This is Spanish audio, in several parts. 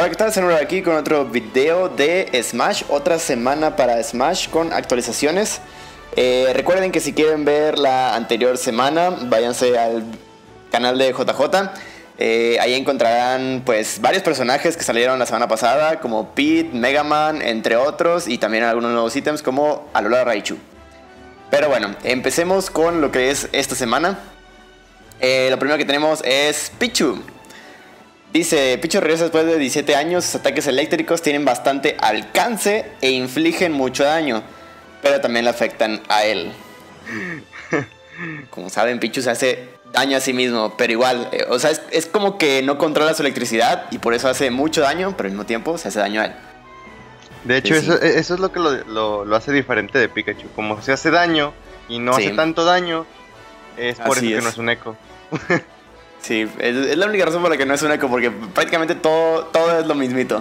Hola, ¿qué tal? Senor aquí con otro video de Smash. Otra semana para Smash con actualizaciones. Recuerden que si quieren ver la anterior semana, váyanse al canal de JJ. Ahí encontrarán pues varios personajes que salieron la semana pasada, como Pete, Mega Man, entre otros, y también algunos nuevos ítems como Alola Raichu. Pero bueno, empecemos con lo que es esta semana. Lo primero que tenemos es Pichu. Dice, Pichu regresa después de 17 años, sus ataques eléctricos tienen bastante alcance e infligen mucho daño, pero también le afectan a él. Como saben, Pichu se hace daño a sí mismo, pero igual, o sea, es como que no controla su electricidad y por eso hace mucho daño, pero al mismo tiempo se hace daño a él. De hecho, Sí, sí. eso es lo que lo hace diferente de Pikachu. Como se hace daño y no hace tanto daño, es por Así eso que es. no es un eco. Sí, es la única razón por la que no es un eco, porque prácticamente todo es lo mismito.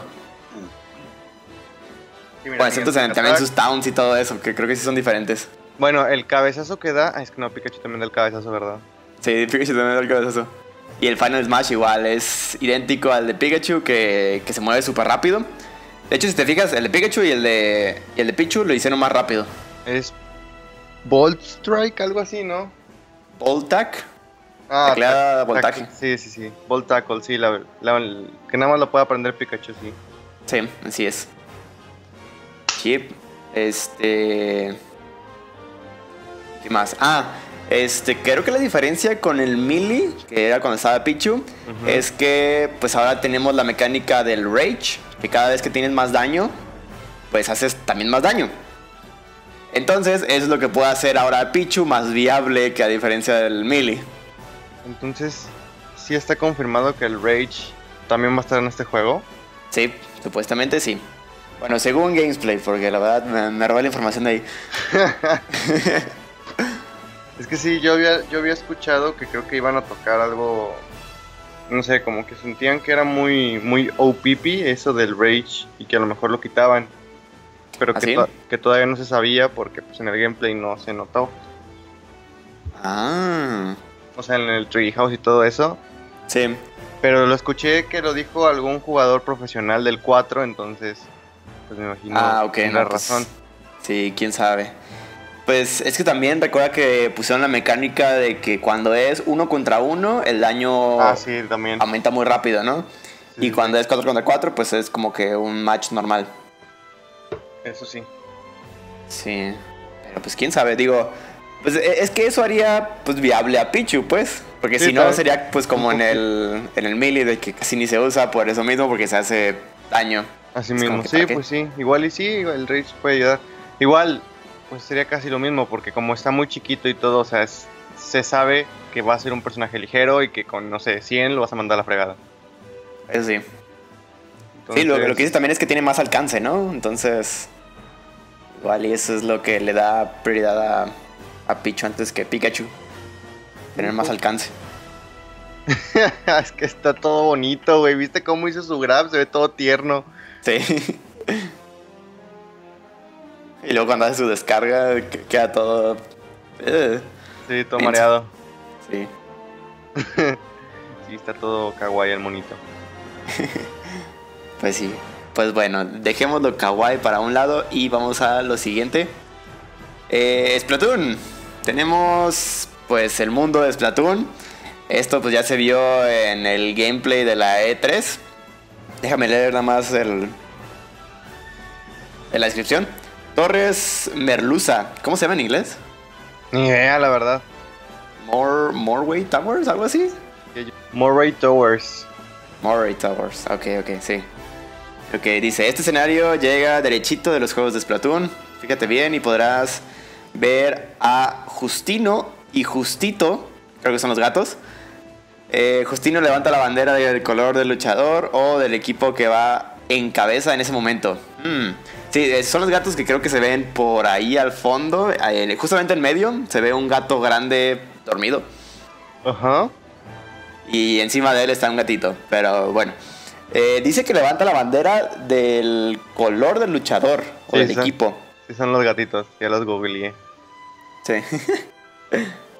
Sí, mira, Bueno, excepto fíjate, también sus towns y todo eso, que creo que sí son diferentes. Bueno, el cabezazo que da... es que no, Pikachu también da el cabezazo, ¿verdad? Sí, Pikachu también da el cabezazo. Y el Final Smash igual es idéntico al de Pikachu, que se mueve súper rápido. De hecho, si te fijas, el de Pikachu y el de Pichu lo hicieron más rápido. Es Volt Strike, algo así, ¿no? Voltac. Ah, Tecleada voltaje. sí. Volt Tackle, sí, que nada más lo puede aprender Pikachu, sí. Sí, así es. Chip. ¿Qué más? Creo que la diferencia con el Melee, que era cuando estaba Pichu, es que pues ahora tenemos la mecánica del Rage, que cada vez que tienes más daño, pues haces también más daño. Entonces, eso es lo que puede hacer ahora Pichu más viable que a diferencia del Melee. Entonces, sí está confirmado que el Rage también va a estar en este juego. Sí, supuestamente sí. Bueno, según Gamesplay, porque la verdad me robé la información de ahí. Es que sí, yo había escuchado que creo que iban a tocar algo, no sé, como que sentían que era muy OPP eso del Rage y que a lo mejor lo quitaban, pero ¿Ah, que, sí? que todavía no se sabía porque pues en el gameplay no se notó. Ah, O sea, en el Treehouse y todo eso. sí. Pero lo escuché que lo dijo algún jugador profesional del 4, entonces pues me imagino Ok, tiene no, pues, razón. sí, quién sabe. Pues es que también recuerda que pusieron la mecánica de que cuando es 1 contra 1, el daño Ah, sí, también. aumenta muy rápido, ¿no? Sí, Y cuando es 4 contra 4, pues es como que un match normal. eso sí. Sí, pero pues quién sabe, digo, pues es que eso haría pues viable a Pichu, pues. Porque Sí, si no sería pues como en el Melee, de que casi ni se usa por eso mismo, porque se hace daño. Así Es como mismo, que, sí, ¿para qué? pues sí, igual el Rage puede ayudar. Igual, pues sería casi lo mismo, porque como está muy chiquito y todo, o sea, se sabe que va a ser un personaje ligero y que con, no sé, 100 lo vas a mandar a la fregada. Eso sí. Entonces, Sí, lo que dices también es que tiene más alcance, ¿no? Entonces, igual y eso es lo que le da prioridad a Pichu antes que Pikachu. Tener más alcance. es que está todo bonito, güey. ¿Viste cómo hizo su grab? Se ve todo tierno. Sí. Y luego cuando hace su descarga, queda todo... Sí, todo menso. mareado. Sí. Sí, está todo kawaii el monito. Pues sí. Pues bueno, dejemos lo kawaii para un lado y vamos a lo siguiente. Splatoon. Tenemos pues el mundo de Splatoon. Esto pues ya se vio en el gameplay de la E3. Déjame leer nada más en la descripción. Torres Merluza. ¿Cómo se llama en inglés? Ni idea, la verdad. Morway Towers, algo así. Moray Towers. Morway Towers. Ok, sí. Ok, dice, este escenario llega derechito de los juegos de Splatoon. Fíjate bien y podrás ver a Justino y Justito, creo que son los gatos. Justino levanta la bandera del color del luchador o del equipo que va en cabeza en ese momento. Sí, son los gatos que creo que se ven por ahí al fondo. Justamente en medio se ve un gato grande dormido. Ajá. Y encima de él está un gatito. Pero bueno. Dice que levanta la bandera del color del luchador o Sí, del equipo. Sí, son los gatitos. Ya los googleé. Sí.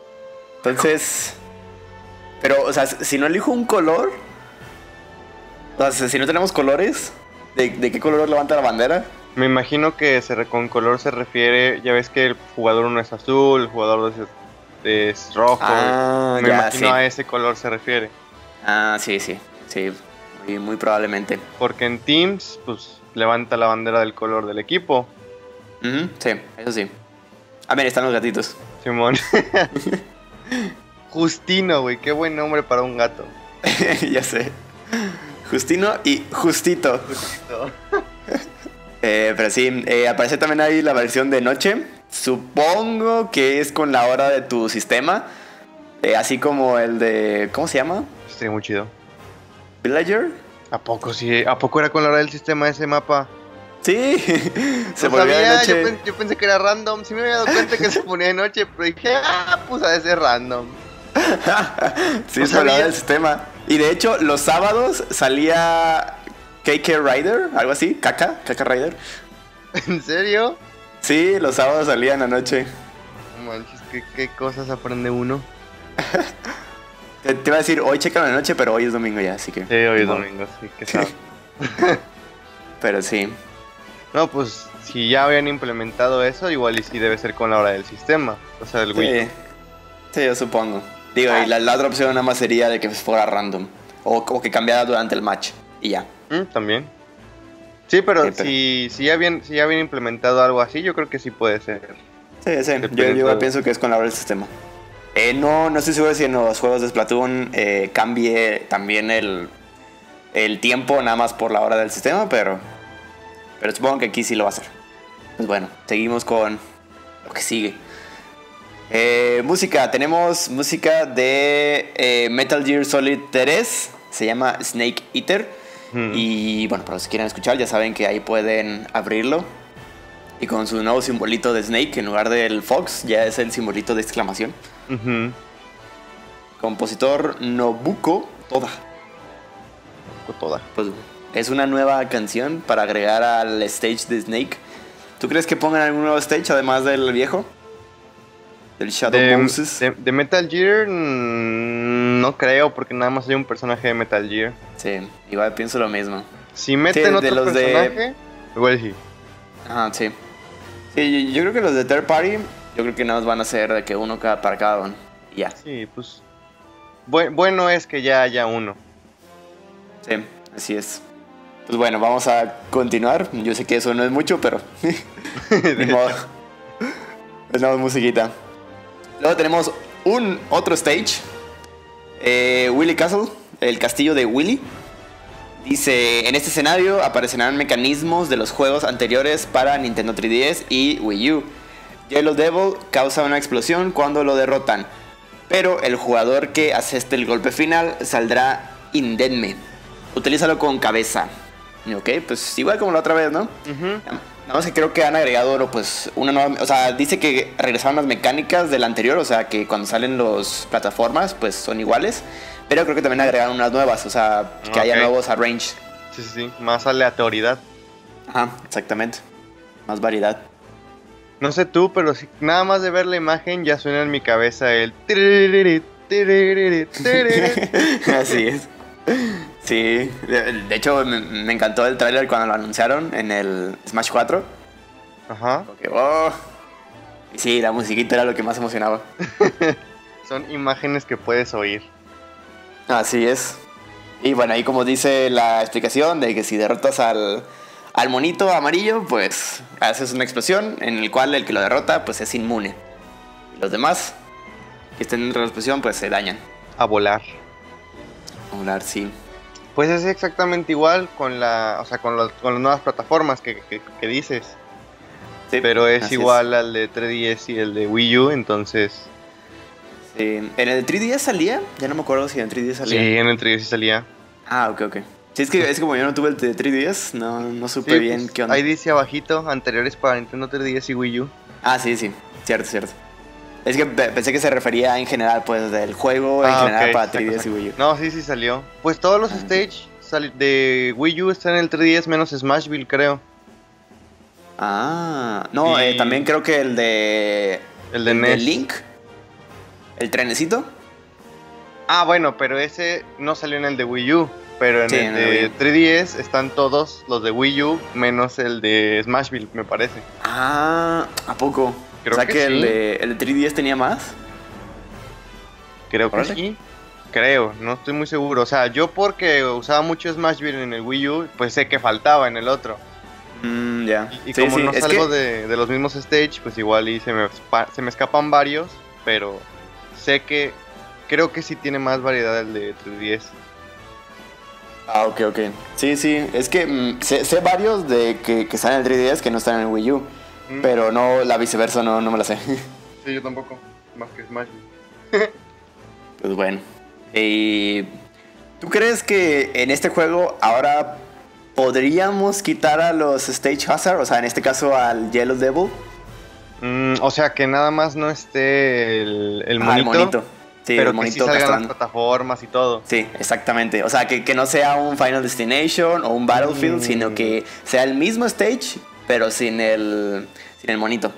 Entonces... Pero, o sea, si no elijo un color, Entonces, si no tenemos colores, ¿de qué color levanta la bandera? Me imagino que con color se refiere, ya ves que el jugador 1 es azul, el jugador 2 es rojo. Me imagino a ese color se refiere. Ah, sí, sí, sí, muy probablemente. Porque en Teams, pues, levanta la bandera del color del equipo. Sí, eso sí. A ver, están los gatitos. Simón. Justino, güey, qué buen nombre para un gato. Ya sé. Justino y Justito. Pero sí, aparece también ahí la versión de noche. Supongo que es con la hora de tu sistema. Así como el de... ¿Cómo se llama? Estaría muy chido. ¿Villager? ¿A poco sí? ¿A poco era con la hora del sistema ese mapa? Sí. Se No volvía de sabía, noche. yo pensé que era random. Sí me había dado cuenta que se ponía de noche, pero dije, pues ha de ser random. Sí, No se volvía sabía. del sistema. Y de hecho, los sábados salía KK Rider, algo así. Kaka Rider. ¿En serio? Sí, los sábados salían a noche. No manches, ¿qué cosas aprende uno? Te iba a decir, hoy checan la noche, pero hoy es domingo ya, así que... Sí, hoy es no. domingo, sí, que sabe. Pero sí. No, pues si ya habían implementado eso, igual y sí debe ser con la hora del sistema. O sea, del Wii. Sí, sí, yo supongo. Digo, y la otra opción nada más sería de que fuera random. O que cambiara durante el match. Y ya. También. Sí, pero, Sí, pero- si ya habían implementado algo así, yo creo que sí puede ser. Sí, sí. Depende Yo todo. pienso que es con la hora del sistema. No estoy seguro si en los juegos de Splatoon cambie también el tiempo nada más por la hora del sistema, pero supongo que aquí sí lo va a hacer. Pues bueno, seguimos con lo que sigue. Música, tenemos música de Metal Gear Solid 3, se llama Snake Eater. Y bueno, para los que quieran escuchar, ya saben que ahí pueden abrirlo. Y con su nuevo simbolito de Snake, en lugar del Fox, ya es el simbolito de exclamación. Ujú. Compositor Nobuko Toda. Toda. Pues es una nueva canción para agregar al stage de Snake. ¿Tú crees que pongan algún nuevo stage además del viejo? Del Shadow Moses. De Metal Gear, no creo, porque nada más hay un personaje de Metal Gear. Sí, igual pienso lo mismo. Si meten Sí, de otro los de- personaje, igual sí. Ah, sí. Sí, yo creo que los de Third Party, yo creo que nada más van a ser de que uno para cada uno. Y ya. Sí, pues. Bueno es que ya haya uno. Sí, así es. Pues bueno, vamos a continuar. Yo sé que eso no es mucho, pero ni modo. Tenemos musiquita. Luego tenemos otro stage. Willy Castle, el castillo de Willy. Dice, en este escenario aparecerán mecanismos de los juegos anteriores para Nintendo 3DS y Wii U. Yellow Devil causa una explosión cuando lo derrotan, pero el jugador que aseste el golpe final saldrá indemne. Utilízalo con cabeza. Ok, pues igual como la otra vez, ¿no? Ujú. Nada más que creo que han agregado pues una nueva, o sea, dice que regresaron las mecánicas del anterior, o sea, que cuando salen las plataformas pues son iguales, pero creo que también agregaron unas nuevas, o sea, que haya Ok. nuevos arrange. Sí. Más aleatoriedad. Ajá, exactamente. Más variedad. No sé tú, pero si nada más de ver la imagen ya suena en mi cabeza el tiriririt, tiriririt, tiriririt. Así es. Sí, de hecho me encantó el tráiler cuando lo anunciaron en el Smash 4. Ajá. Porque, oh. Y sí, la musiquita era lo que más emocionaba. Son imágenes que puedes oír. Así es. Y bueno, ahí como dice la explicación de que si derrotas al monito amarillo, pues haces una explosión en el cual el que lo derrota pues es inmune. Y los demás que estén dentro de la explosión pues se dañan. A volar. Volar, sí. Pues es exactamente igual con con las nuevas plataformas que dices. Sí, Pero es así igual al de 3DS y el de Wii U, entonces. Sí. ¿En el 3DS salía? Ya no me acuerdo si en el 3DS salía. Sí, en el 3DS sí salía. Ah, ok. Sí, es que como yo no tuve el de 3DS, no supe Sí, bien pues, qué onda. ahí dice abajito, anteriores para Nintendo 3DS y Wii U. Ah, sí, cierto. Es que pensé que se refería en general, pues, del juego en general ok, para exacto, 3DS y Wii U. No, sí salió. Pues todos los stage de Wii U están en el 3DS menos Smashville, creo. Ah, no, Y- también creo que el de... El de NES. Link, el trenecito. Ah, bueno, pero ese no salió en el de Wii U. Pero en Sí, el en el de Wii U. 3DS están todos los de Wii U, menos el de Smashville, me parece. Ah, ¿a poco? O Creo sea que que sí. el de 3DS tenía más. Creo que Órale. sí. Creo, no estoy muy seguro. O sea, yo porque usaba mucho Smashville en el Wii U, pues sé que faltaba en el otro. Ya. Y Sí, como sí, no es salgo que... de los mismos stage, pues igual y se me escapan varios, pero sé que creo que sí tiene más variedad el de 3DS. Ah, ok, ok. Sí, sí, es que sé varios de que están en el 3DS que no están en el Wii U. Mm, Pero no, la viceversa no me la sé. sí, yo tampoco, más que Smashville. Pues bueno. ¿Y tú crees que en este juego ahora podríamos quitar a los Stage Hazard? O sea, en este caso al Yellow Devil. O sea, que nada más no esté el Ajá, el monito, monito. Sí, el pero que sí monito salgan las castrando. plataformas y todo. Sí, exactamente. O sea, que no sea un Final Destination o un Battlefield, sino Mm, que sea el mismo stage, pero sin el monito.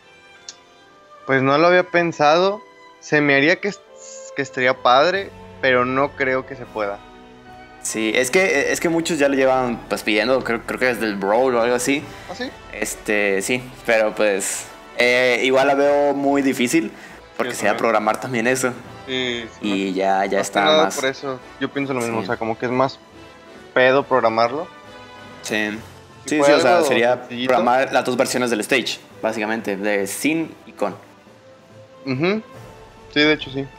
pues no lo había pensado. Se me haría que estaría padre, pero no creo que se pueda. Sí, es que muchos ya lo llevan pues pidiendo, creo que desde el Brawl o algo así. ¿Ah, sí? Sí, pero pues igual la veo muy difícil Sí, yo porque se va a también. programar también eso Sí, sí, y ya más que está nada por más. eso yo pienso lo mismo. O Sí, sea, como que es más pedo programarlo. sí, Si sí, fue sí, o sea, algo sería sencillito. programar las dos versiones del stage, básicamente, de sin y con. Ujú, sí, de hecho sí.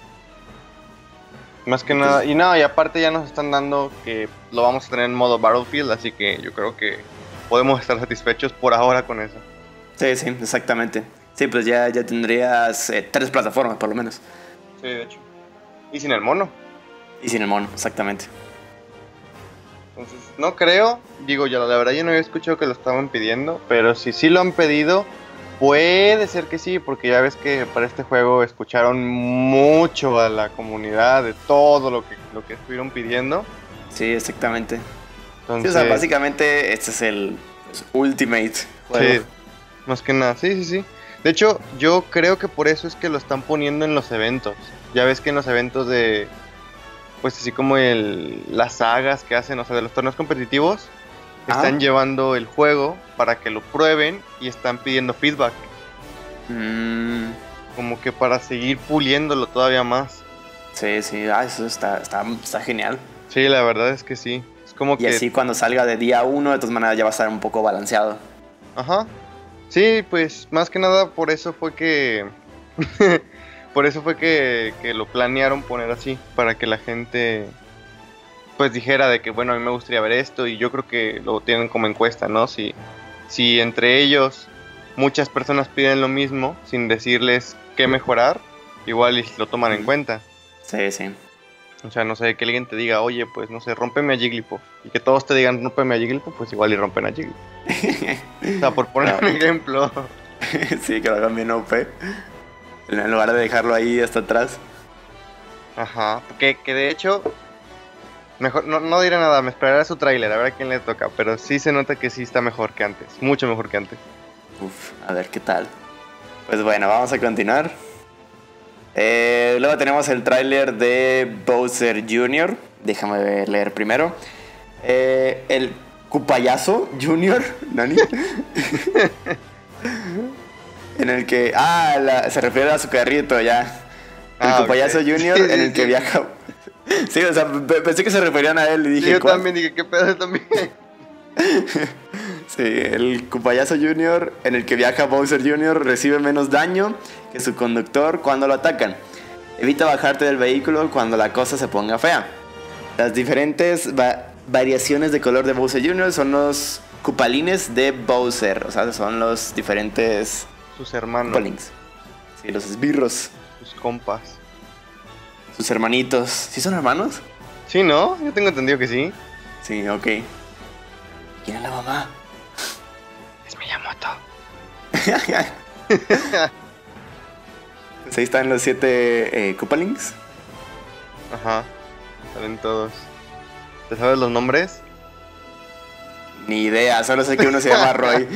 Más que Y nada. pues, Y nada, y aparte ya nos están dando que lo vamos a tener en modo Battlefield, así que yo creo que podemos estar satisfechos por ahora con eso. sí, sí, exactamente. Sí, pues ya tendrías tres plataformas por lo menos. Sí, de hecho. Y sin el mono. Y sin el mono, exactamente. Entonces, no creo, digo yo, la verdad yo no había escuchado que lo estaban pidiendo, pero si sí lo han pedido, puede ser que sí, porque ya ves que para este juego escucharon mucho a la comunidad de todo lo que estuvieron pidiendo. Sí, exactamente. Sí, o sea, Entonces, básicamente este es el Ultimate juego. sí, más que nada, sí, sí, sí. De hecho, yo creo que por eso es que lo están poniendo en los eventos. Ya ves que en los eventos de, pues así como las sagas que hacen, o sea, de los torneos competitivos, Ajá. están llevando el juego para que lo prueben y están pidiendo feedback, Mm, como que para seguir puliéndolo todavía más. sí, sí, eso está genial. Sí, la verdad es que sí. Es como Y que, así cuando salga de día uno, de todas maneras ya va a estar un poco balanceado. ajá. Sí, pues más que nada por eso fue que, por eso fue que lo planearon poner así, para que la gente pues dijera de que bueno, a mí me gustaría ver esto y yo creo que lo tienen como encuesta, ¿no? Si entre ellos muchas personas piden lo mismo sin decirles qué mejorar, igual y lo toman en Mm, cuenta. sí, sí. O sea, no sé, que alguien te diga, oye, pues no sé, rómpeme a Jigglypuff. Y que todos te digan, rómpeme a Jigglypuff, pues igual y rompen a Jigglypuff. O sea, por poner un Claro. ejemplo. Sí, que lo hagan bien OP. En lugar de dejarlo ahí hasta atrás. Ajá, que de hecho, mejor, no diré nada, me esperaré a su tráiler, a ver a quién le toca. Pero sí se nota que sí está mejor que antes, mucho mejor que antes. Uf, a ver qué tal. Pues bueno, vamos a continuar. Luego tenemos el tráiler de Bowser Jr. Déjame leer primero. El Cupayazo Jr. ¿Nani? En el que... se refiere a su carrito ya. El Ah, ok. Cupayazo Jr. Sí, en sí, el que sí. viaja... Sí, o sea, pensé que se referían a él y Sí, dije, yo ¿cuál? también dije, ¿qué pedo también? Sí, el Cupayazo Jr. en el que viaja Bowser Jr. recibe menos daño que su conductor cuando lo atacan. Evita bajarte del vehículo cuando la cosa se ponga fea. Las diferentes variaciones de color de Bowser Jr. son los Cupalines de Bowser. O sea, son los diferentes Sus hermanos, Cupalins. Sí, los esbirros. sus compas. Sus hermanitos. ¿Sí son hermanos? Sí, ¿no? Yo tengo entendido que sí. Sí, ok. ¿Quién es la mamá? Es Miyamoto. Pues ahí están los 7 Cupalings. Ajá, salen todos. ¿Te sabes los nombres? Ni idea, solo sé que uno se llama Roy.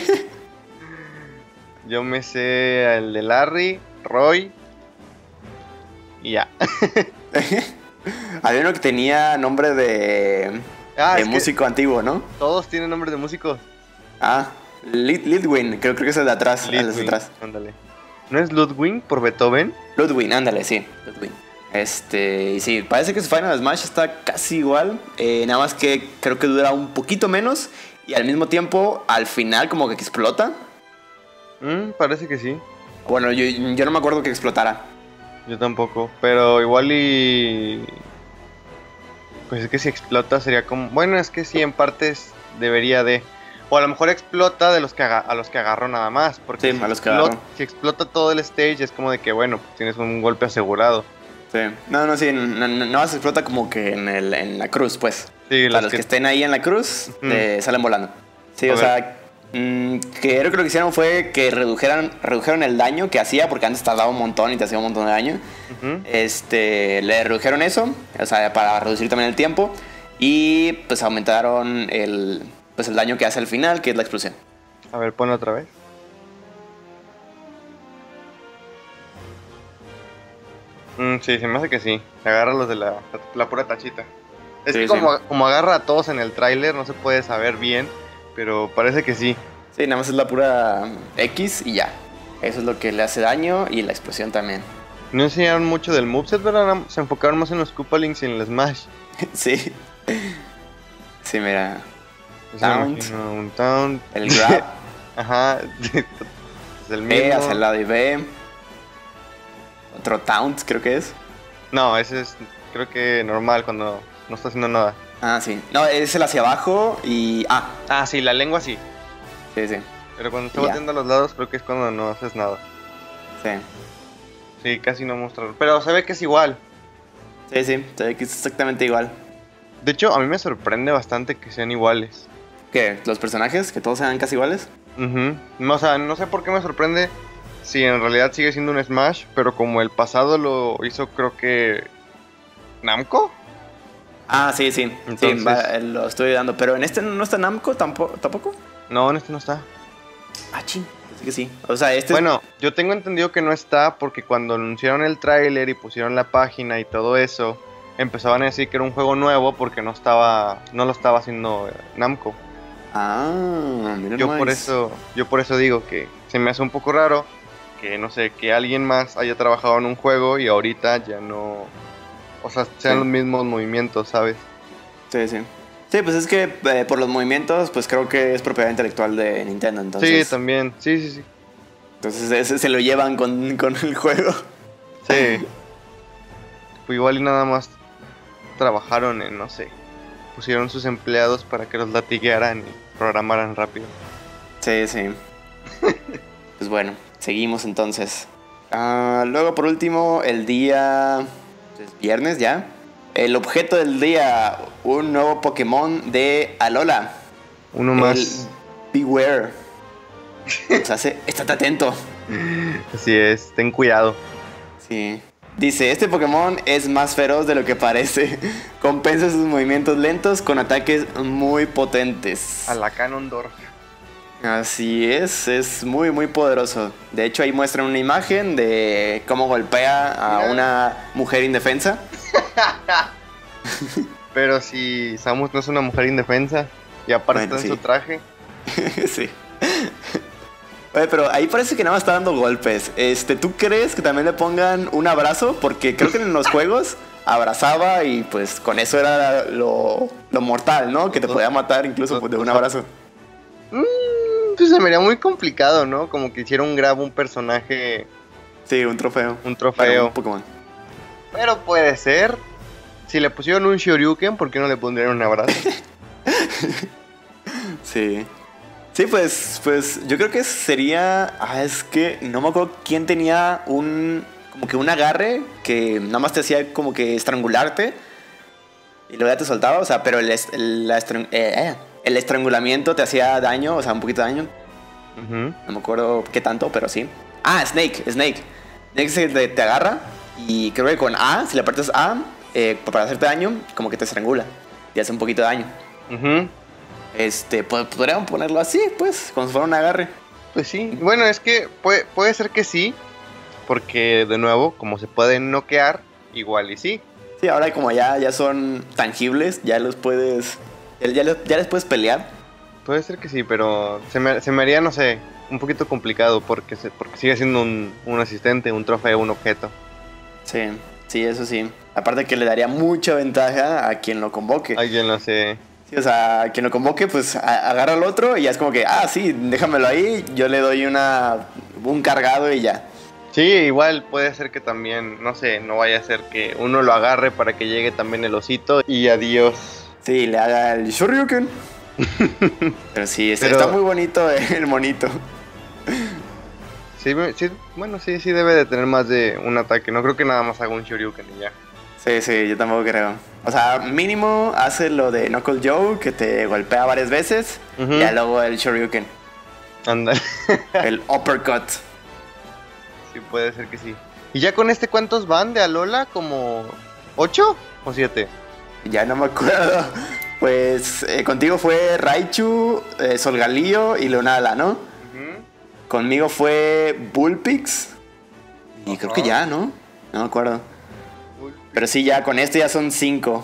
Yo me sé el de Larry, Roy y ya. Había uno que tenía nombre de músico antiguo, ¿no? Todos tienen nombre de músicos. Ah, Lidwin, creo que es el de atrás. El de atrás. Ándale. ¿No es Ludwig por Beethoven? Ludwig, ándale, sí. Ludwig. Y sí, parece que su Final Smash está casi igual. Nada más que creo que dura un poquito menos. Y al mismo tiempo, al final, como que explota. Parece que sí. Bueno, yo no me acuerdo que explotara. Yo tampoco. Pero igual y. Pues es que si explota sería como. Bueno, es que sí, en partes debería de. O a lo mejor explota de los que a los que agarró nada más. Porque sí, a los que agarró. Si explota todo el stage, es como de que, bueno, pues tienes un golpe asegurado. Sí. No, sí, no más explota como que en la cruz, pues. Sí, los que estén ahí en la cruz salen volando. Sí, o sea, que creo que lo que hicieron fue que redujeron el daño que hacía, porque antes tardaba un montón y te hacía un montón de daño. Le redujeron eso, o sea, para reducir también el tiempo. Y pues aumentaron el daño que hace al final, que es la explosión. A ver, ponlo otra vez. Sí, se me hace que sí. Agarra los de la pura tachita. Es sí, que como agarra a todos en el tráiler, no se puede saber bien, pero parece que sí. Sí, nada más es la pura X y ya. Eso es lo que le hace daño y la explosión también. No enseñaron mucho del moveset, ¿verdad? Se enfocaron más en los Koopalings y en el Smash. Sí. Sí, mira. Taunt. Un taunt. El grab. Ajá. Es el mismo. Hacia el lado y B. Otro taunt, creo que es. No, ese es, creo que normal cuando no está haciendo nada. Ah, sí. No, es el hacia abajo y... Ah, sí, la lengua sí. Sí, sí. Pero cuando está volteando a los lados, creo que es cuando no haces nada. Sí. Sí, casi no mostraron. Pero se ve que es igual. Sí, se ve que es exactamente igual. De hecho, a mí me sorprende bastante que sean iguales. ¿Qué? ¿Los personajes? ¿Que todos sean casi iguales? No, o sea, no sé por qué me sorprende si en realidad sigue siendo un Smash, pero como el pasado lo hizo, creo que Namco. Ah, sí. Entonces... Sí, lo estoy dando. Pero en este no está Namco tampoco. No, en este no está. Ah, ching. Así que sí. O sea, Bueno, yo tengo entendido que no está porque cuando anunciaron el tráiler y pusieron la página y todo eso, empezaban a decir que era un juego nuevo porque no lo estaba haciendo Namco. Ah, mira. Yo por eso digo que se me hace un poco raro que, no sé, que alguien más haya trabajado en un juego y ahorita ya no... O sea, sean los mismos movimientos, ¿sabes? Sí. Sí, pues es que por los movimientos, pues creo que es propiedad intelectual de Nintendo, entonces... Sí, también, sí. Entonces ese se lo llevan con el juego. Sí. Pues igual y nada más trabajaron en, no sé, pusieron sus empleados para que los latiguearan y programaran rápido. Sí. Pues bueno, seguimos entonces. Luego por último, el día... ¿Es viernes ya? El objeto del día, un nuevo Pokémon de Alola. Uno más. Beware. O sea, estate atento. Así es, ten cuidado. Sí. Dice, este Pokémon es más feroz de lo que parece. Compensa sus movimientos lentos con ataques muy potentes. A la Ganondorf. Así es muy muy poderoso. De hecho ahí muestran una imagen de cómo golpea a una mujer indefensa. Pero si Samus no es una mujer indefensa y aparte está en su traje. Sí. Oye, pero ahí parece que nada más está dando golpes. ¿Tú crees que también le pongan un abrazo? Porque creo que en los juegos abrazaba y pues con eso era lo mortal, ¿no? Que te podía matar incluso de un abrazo. Pues se me haría muy complicado, ¿no? Como que hiciera un grab un personaje. Sí, un trofeo. Para un Pokémon. Pero puede ser. Si le pusieron un Shoryuken, ¿por qué no le pondrían un abrazo? Sí. Sí, pues yo creo que sería... es que no me acuerdo quién tenía como que un agarre que nada más te hacía como que estrangularte y luego ya te soltaba, o sea, pero el estrangulamiento te hacía daño, o sea, un poquito de daño. No me acuerdo qué tanto, pero sí. Snake. Snake te agarra y creo que con A, si le aprietas A, para hacerte daño, como que te estrangula y hace un poquito de daño. Podríamos ponerlo así, pues, como si fuera un agarre. Pues sí. Bueno, es que puede ser que sí, porque de nuevo, como se puede noquear, igual y sí. Sí, ahora como ya son tangibles, ya los puedes... Ya les puedes pelear. Puede ser que sí, pero se me haría, no sé, un poquito complicado porque sigue siendo un asistente, un trofeo, un objeto. Sí, eso sí. Aparte que le daría mucha ventaja a quien lo convoque. Alguien lo sé. Sí, o sea, a quien lo convoque, pues agarra al otro y ya es como que, sí, déjamelo ahí, yo le doy un cargado y ya. Sí, igual puede ser que también, no sé, no vaya a ser que uno lo agarre para que llegue también el osito y adiós. Sí, le haga el Shoryuken. Pero sí, está muy bonito el monito. Sí, bueno, sí debe de tener más de un ataque. No creo que nada más haga un Shoryuken y ya. Sí, yo tampoco creo. O sea, mínimo hace lo de Knuckle Joe, que te golpea varias veces, y luego el Shoryuken. Anda. El uppercut. Sí, puede ser que sí. ¿Y ya con cuántos van de Alola? ¿Como 8 o 7? Ya no me acuerdo. Pues contigo fue Raichu, Solgaleo y Leonala, ¿no? Conmigo fue Bullpix. Y creo que ya, ¿no? No me acuerdo. Pero sí, ya con ya son 5.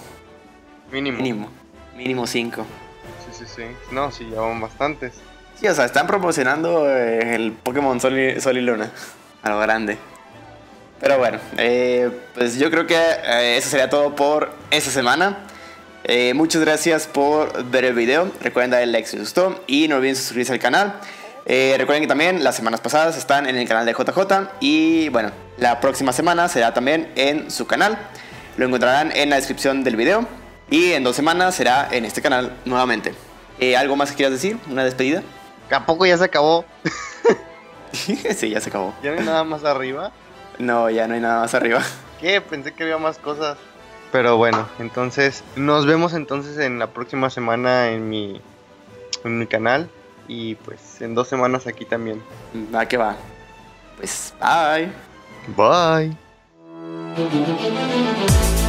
Mínimo 5. Sí. No, sí, ya van bastantes. Sí, o sea, están promocionando el Pokémon Sol y Luna. A lo grande. Pero bueno, pues yo creo que eso sería todo por esta semana. Muchas gracias por ver el video. Recuerden darle like si les gustó y no olviden suscribirse al canal. Recuerden que también las semanas pasadas están en el canal de JJ. Y bueno, la próxima semana será también en su canal. Lo encontrarán en la descripción del video. Y en 2 semanas será en este canal nuevamente. ¿Algo más que quieras decir? ¿Una despedida? ¿A poco ya se acabó? Sí, ya se acabó. ¿Ya no hay nada más arriba? No, ya no hay nada más arriba. ¿Qué? Pensé que había más cosas. Pero bueno, entonces nos vemos entonces en la próxima semana en mi canal. Y pues en 2 semanas aquí también. Va que va. Pues bye. Bye.